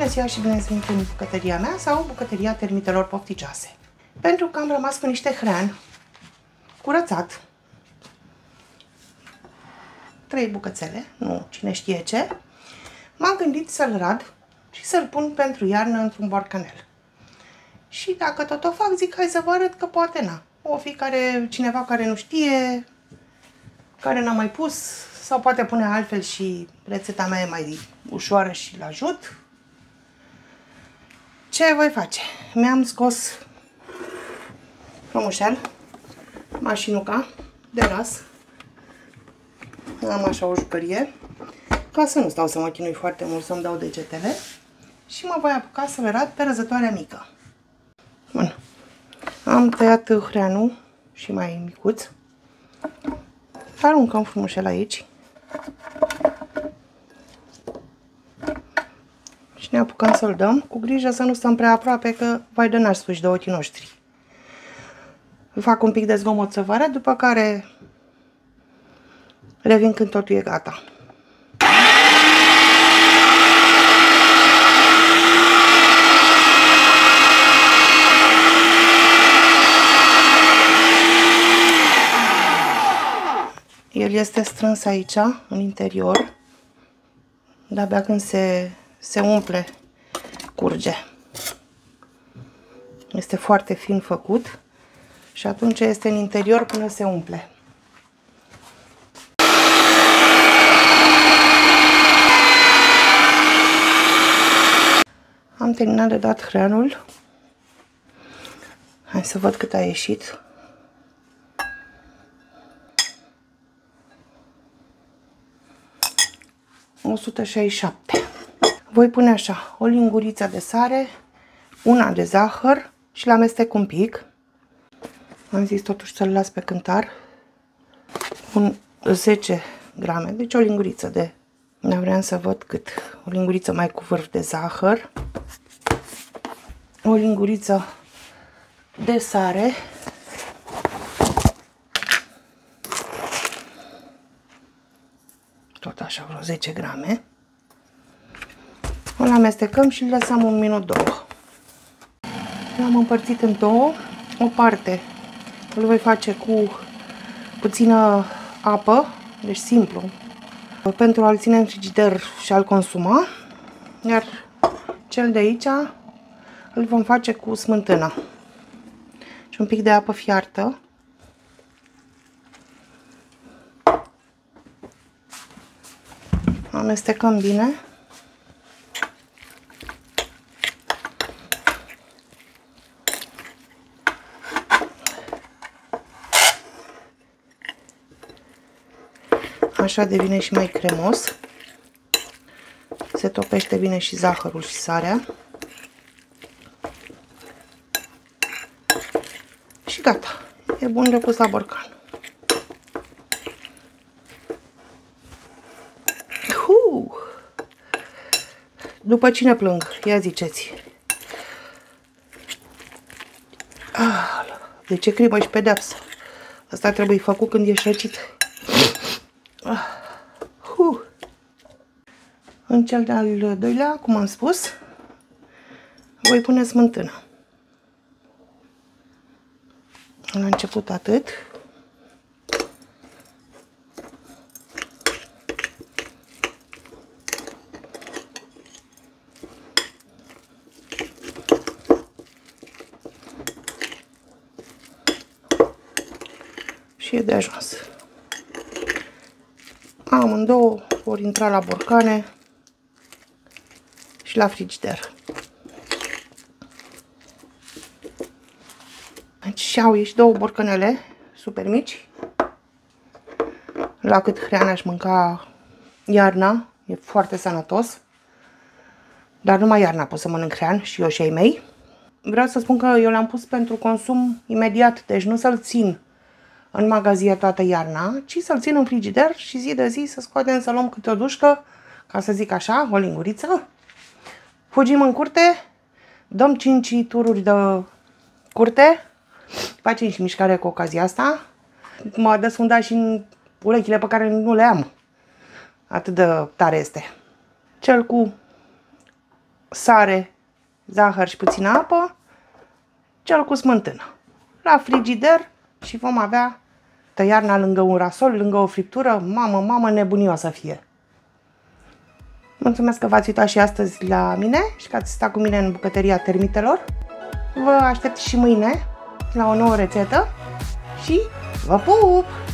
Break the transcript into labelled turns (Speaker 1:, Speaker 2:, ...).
Speaker 1: Bună ziua și bine ați venit în bucătăria mea sau bucătăria termitelor pofticioase. Pentru că am rămas cu niște hrean curățat, 3 bucățele, nu cine știe ce, m-am gândit să-l rad și să-l pun pentru iarnă într-un borcanel. Și dacă tot o fac, zic, hai să vă arăt că poate na. O fi cineva care nu știe, care n-a mai pus, sau poate pune altfel și rețeta mea e mai ușoară și îl ajut. Ce voi face? Mi-am scos frumușel mașinuca de ras. Am așa o jucărie, ca să nu stau să mă chinui foarte mult să-mi dau degetele. Și mă voi apuca să le rad pe răzătoarea mică. Bun. Am tăiat hreanul și mai micuț. Aruncăm frumușel aici. Și ne apucăm să-l dăm, cu grijă să nu stăm prea aproape, că vai de n-aș spuși de ochii noștri. Fac un pic de zgomot să vă arăt, după care revin când totul e gata. El este strâns aici, în interior, de-abia când se umple, curge. Este foarte fin făcut și atunci este în interior până se umple. Am terminat de dat hreanul. Hai să văd cât a ieșit. $167. Voi pune așa, o linguriță de sare, una de zahăr și l-amestec un pic. Am zis totuși să-l las pe cântar. Pun 10 grame, deci o linguriță de... Dar vreau să văd cât. O linguriță mai cu vârf de zahăr. O linguriță de sare. Tot așa, vreo 10 grame. Îl amestecăm și îl lăsăm un minut, 2. L-am împărțit în două. O parte îl voi face cu puțină apă, deci simplu, pentru a-l ține în frigider și a-l consuma. Iar cel de aici îl vom face cu smântână și un pic de apă fiartă. Amestecăm bine. Așa devine și mai cremos. Se topește bine și zahărul și sarea. Și gata. E bun de pus la borcan. După cine plâng? Ia ziceți. De ce crimă și pedeapsă? Asta trebuie făcut când ești răcit. În cel de-al doilea, cum am spus, voi pune smântână. La început atât. Și e de ajuns. Amândouă vor intra la borcane și la frigider. Deci și-au ieșit 2 borcanele super mici. La cât hrean aș mânca iarna, e foarte sănătos. Dar numai iarna pot să mănânc hrean, și eu și ai mei. Vreau să spun că eu l-am pus pentru consum imediat, deci nu să-l țin în magazie toată iarna, ci să-l țin în frigider și zi de zi să scoatem, să luăm câte o dușcă, ca să zic așa, o linguriță. Fugim în curte, dăm 5 tururi de curte, facem și mișcare cu ocazia asta. M-a desfundat și în urechile pe care nu le am. Atât de tare este. Cel cu sare, zahăr și puțină apă, cel cu smântână. La frigider și vom avea iarna lângă un rasol, lângă o friptură. Mamă, nebunie o să fie! Mulțumesc că v-ați uitat și astăzi la mine și că ați stat cu mine în bucătăria termitelor. Vă aștept și mâine la o nouă rețetă și vă pup!